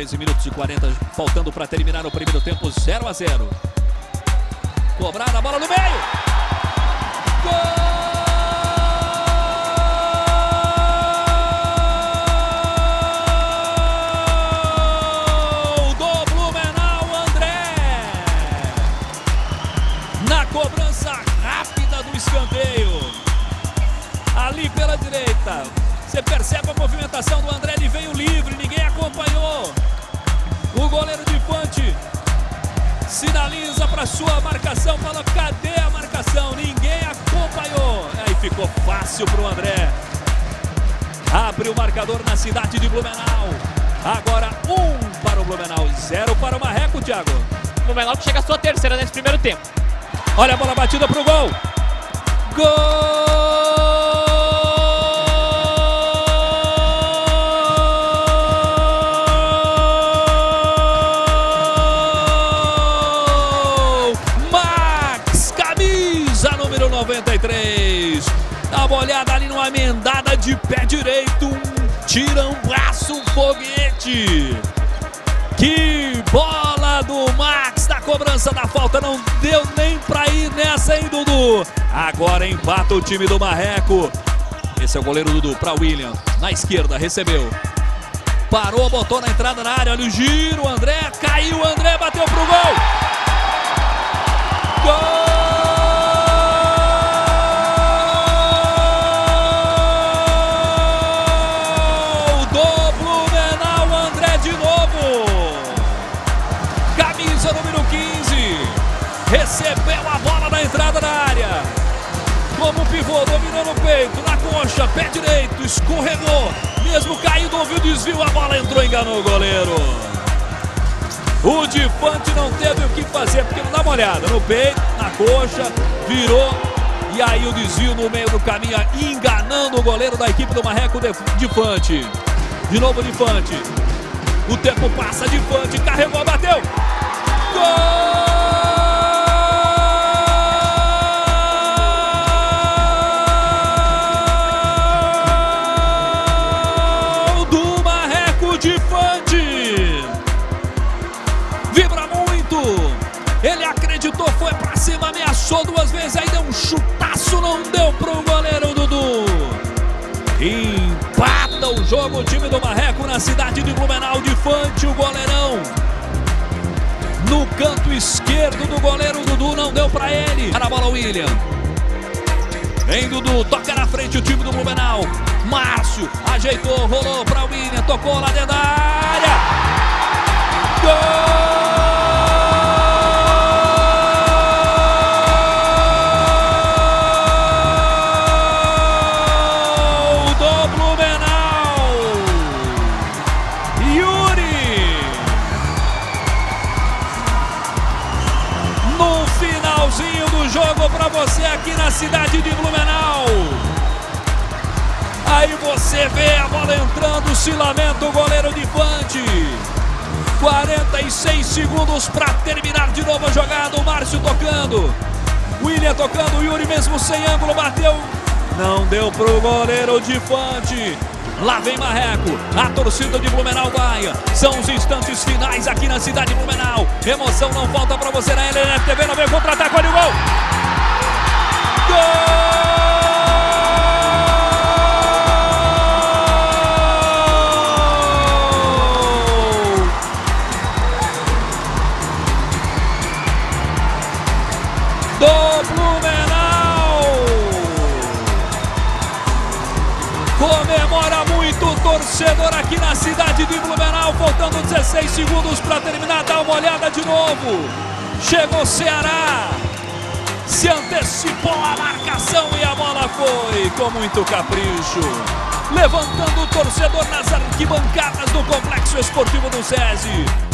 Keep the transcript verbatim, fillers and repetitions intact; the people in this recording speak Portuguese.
treze minutos e quarenta, faltando para terminar o primeiro tempo, zero a zero. Cobrada a bola no meio. Gol! Cobrança rápida do escanteio. Ali pela direita. Você percebe a movimentação do André, ele veio livre, ninguém acompanhou. O goleiro de Infante sinaliza para sua marcação, fala: cadê a marcação? Ninguém acompanhou. Aí ficou fácil para o André. Abre o marcador na cidade de Blumenau. Agora um para o Blumenau, zero para o Marreco, Thiago. O Blumenau que chega à sua terceira nesse primeiro tempo. Olha a bola batida para o gol. Gol! Max, camisa número noventa e três. Dá uma olhada ali numa emendada de pé direito. Um tira-um-braço, um foguete. Que bola do Max na cobrança da falta, não deu nem pra ir nessa, hein, Dudu? Agora empata o time do Marreco. Esse é o goleiro Dudu para William, na esquerda, recebeu. Parou, botou na entrada na área, olha o giro, André, caiu, André, bateu pro gol. Gol! Número quinze, recebeu a bola na entrada da área, como pivô, dominou no peito, na coxa, pé direito, escorregou, mesmo caído, ouviu o desvio, a bola entrou, enganou o goleiro. O Difante não teve o que fazer, porque não dá uma olhada, no peito, na coxa, virou, e aí o desvio no meio do caminho, enganando o goleiro da equipe do Marreco, Difante. De novo Difante, o tempo passa, Difante, carregou, bateu. Gol do Marreco Difante. Vibra muito. Ele acreditou, foi pra cima, ameaçou duas vezes, aí deu um chutaço, não deu pro goleiro Dudu. Empata o jogo o time do Marreco na cidade de Blumenau. Difante, o goleirão. No canto esquerdo do goleiro Dudu, não deu pra ele. Na bola William. Vem Dudu, toca na frente o time do Blumenau. Márcio ajeitou, rolou pra William, tocou lá dentro da área. Gol! Do Blumenau. Yuri. No finalzinho do jogo para você aqui na cidade de Blumenau. Aí você vê a bola entrando, se lamenta o goleiro Difante. quarenta e seis segundos para terminar de novo a jogada. O Márcio tocando. William tocando, o Yuri mesmo sem ângulo, bateu. Não deu pro goleiro Difante. Lá vem Marreco, a torcida de Blumenau vai. São os instantes finais aqui na cidade de Blumenau. Emoção não falta para você na L N F T V. Não veio contra-ataque, olha o gol. Gol! Do Blumenau. Comemora muito o torcedor aqui na cidade de Blumenau, faltando dezesseis segundos para terminar. Dá uma olhada de novo. Chegou o Ceará, se antecipou a marcação e a bola foi com muito capricho, levantando o torcedor nas arquibancadas do Complexo Esportivo do SESI.